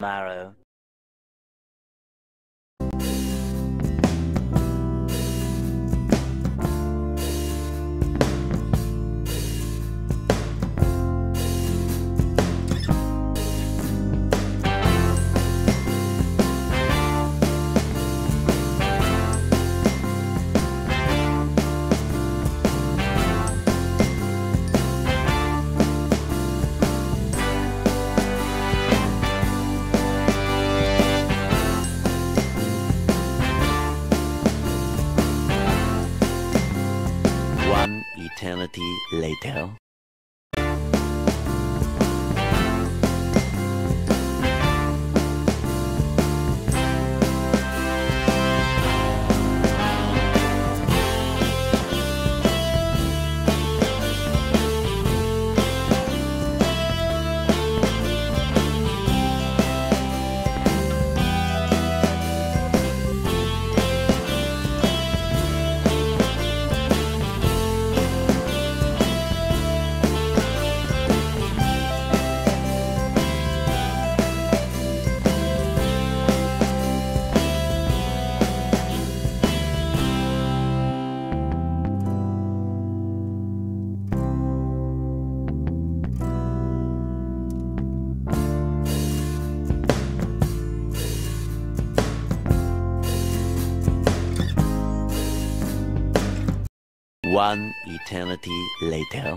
tomorrow. One eternity later. One eternity later.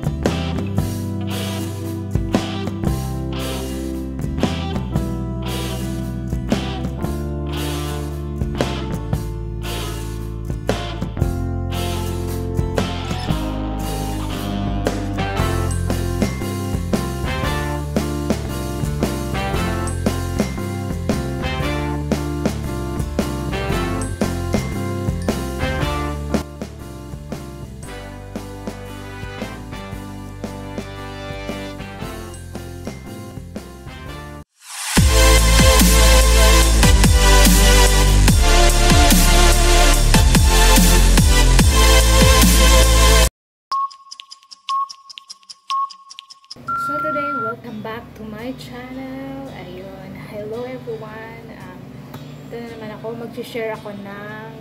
So today, welcome back to my channel. Ayun, hello everyone. Ito na naman ako, mag-share ako ng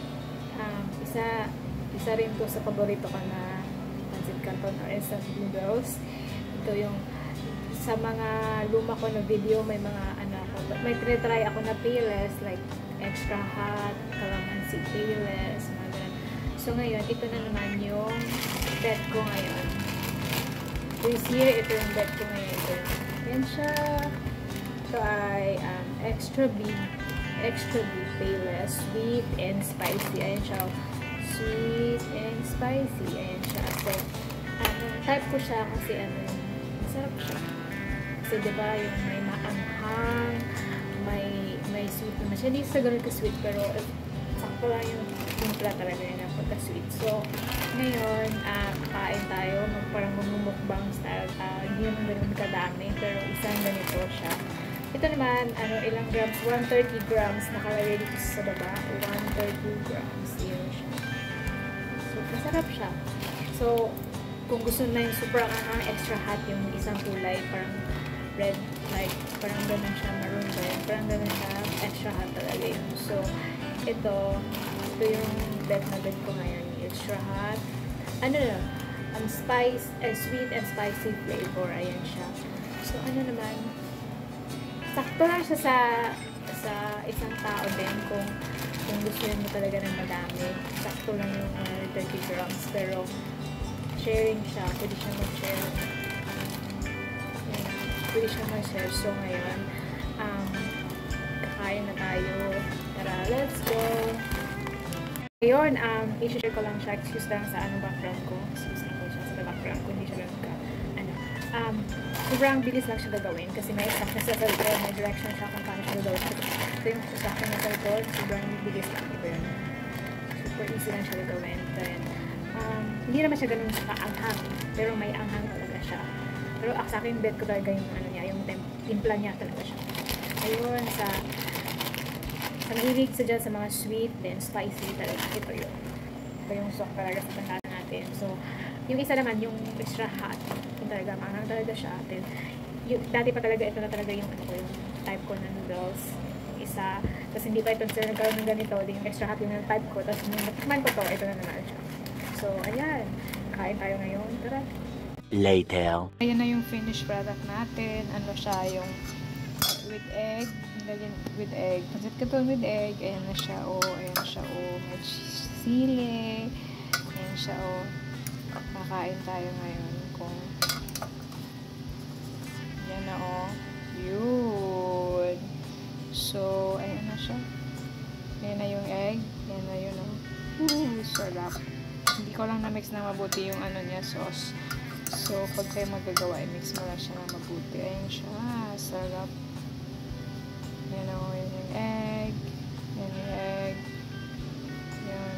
isa rin to sa paborito ko na pancit canton or instant noodles. Ito yung sa mga luma ko na video, may mga may try ako na payless like extra hot, calamansi payless, mga ganun. So ngayon, ito na naman yung bet ko ngayon. This year, ito yung bet ko ngayon. Yan siya. Ito ay extra beef payless, sweet and spicy. Ayan siya. Sweet and spicy. Ayan siya. So, type ko siya kasi masarap siya. Kasi diba, yung may maanghang, may sweet naman siya. Hindi sa ganun ka-sweet, pero sakto lang yung timpla talaga yun ang pagka-sweet. So, ngayon, kakain tayo. Parang mamumukbang style. Hindi naman ganun kadami, pero isang ganito siya. Ito naman, ilang grams? 130 grams. Nakalagay dito sa baba. 130 grams. Yun siya. So, masarap siya. So, kung gusto na yung super extra hot, yung isang kulay, parang red, like, parang ganun siya, maroon red. Parang ganun siya, extra hot talaga yun. So, ito yung bet na bet ko ngayon. Extra hot. Sweet and spicy flavor. Ayan siya. So, naman, sakto lang siya sa isang tao din kung gusto mo talaga ng madami. Sakto lang yung 30 grams. Pero, sharing siya. Pwede siya mag-share. Pwede siya mag-share. So, ngayon, kakain na tayo. Tara, let's go! Ngayon, i-share ko lang siya. Excuse lang sa background ko. Excuse lang ko siya sa background ko. Hindi siya ganun ka. Sobrang bilis lang siya gagawin kasi may instruction sa likod, may direction siya kung paano siya gagawin. So, yung instruction sa likod, sobrang bilis lang. Ito yun. Super easy lang siya gagawin. Then, hindi naman siya ganun sa kaanghang. Pero may anghang talaga siya. Pero sa akin, bet ko talaga yung yung timpla niya talaga siya. Ayun, sa mahilig sa dyan sa mga sweet and spicy talaga. Ito yung sok talaga sa panlasa natin. So, yung isa naman, yung extra hot. Yung talaga, maanghang talaga siya. Then, dati pa talaga, ito na talaga yung type ko na noodles. Yung isa, tapos hindi pa ito sila nagkaroon ng ganito, di yung extra hot yung type ko, tapos nung natikman ko to, ito na naman siya. So, ayan, kain tayo ngayon. Tara! Later. Ayan na yung finished product natin. Ano siya, yung with egg. With egg. Pancit canton with egg. Ayan na siya, oh. Ayan na siya, oh. May sili. Ayan siya, oh. Kakain tayo ngayon kung yan na, oh. Yun. So, ayan na siya. Ayan na yung egg. Ayan na yun, oh. Sarap. Hindi ko lang na-mix na mabuti yung ano niya, sauce. So, pag kayo magagawa, i-mix mo lang siya na mabuti. Ayan siya. Sarap. Ayan o. Ayan yung egg. Ayan yung egg. Ayan.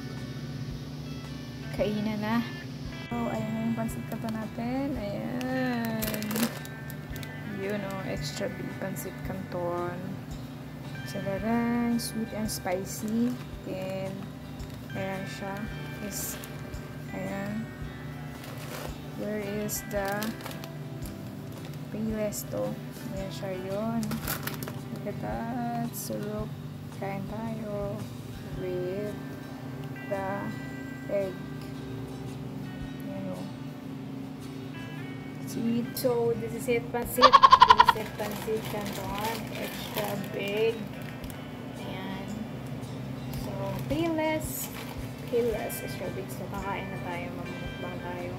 Kainan na. So, ayan na yung pancit canton natin. Ayan. Yun o. Extra big pancit canton. Salaran. Sweet and spicy. And, ayan siya. Ayan. Where is the payless to? Ayan siya yun. Look at that. Syrup. Kain tayo with the egg. Ayan o. Sweet. So, this is it. Pancit. This is it. Pancit canton. Extra big. Ayan. So, payless. Payless. Extra big. So, kakain na tayo. Mamumukbang tayo.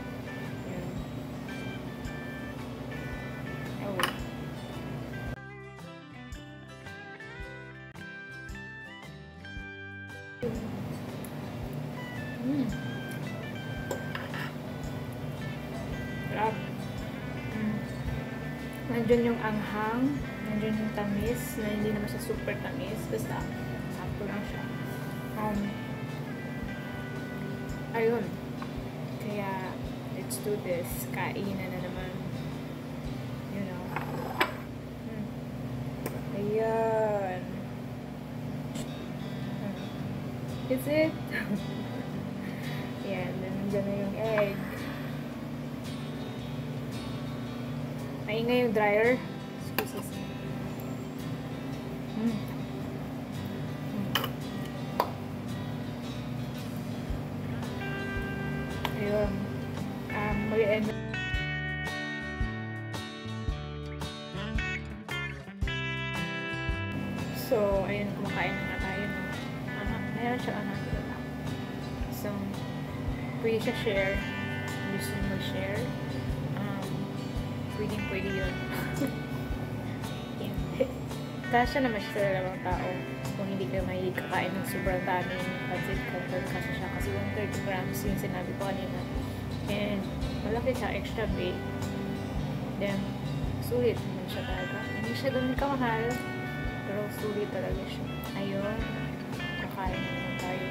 Sarap. Nandiyan yung anghang, nandiyan yung tamis, na hindi naman siya super tamis, basta sakto lang siya. Ayun. Kaya, let's do this. Kainan na naman. You know. Ayan. Is it? Ayan, nandiyan na yung egg. Maingay yung dryer. Excuse me. Ayun. Mag-end. So, ayun, kumakain na tayo. Mayroon siya diba? So, pwede siya share. Gusto nyo mag-share. Pwede yun. Kasya naman siya sa dalawang tao. Kung hindi kayo mahilig kakain ng sobrang daming pancit canton, kasya siya. Kasi 130 grams yung sinabi ko kanina. And, malaki siya, extra big. Then, sulit naman siya talaga. Hindi siya ganun kamahal. Pero sulit talaga siya. Ayun. Kakain naman tayo.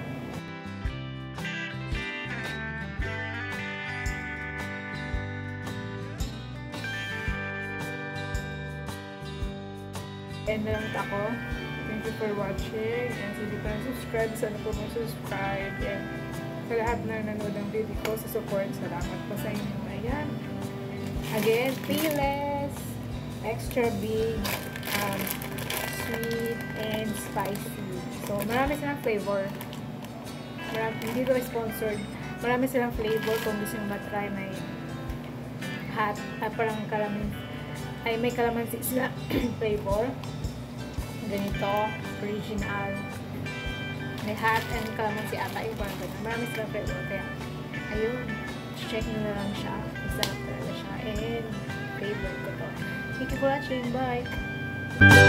And lang ako. Thank you for watching. And so, hindi pa na-subscribe, sana po mag-subscribe. And sa lahat na nanood ng video ko, sa support, salamat po sa inyo. Ayan. Again, payless, extra big, sweet, and spicy. So, marami silang flavor. Hindi ko sponsored. Marami silang flavor kung gusto nyo matry. May hot, parang kalamansi. Ay, may kalamansi sila flavor. Ganito, original. May hot and kalamansi ata yung parang ganun. Marami silang flavor. Kaya, ayun, check nyo na lang siya. Masarap talaga siya. And, flavor ko to. Thank you for watching. Bye!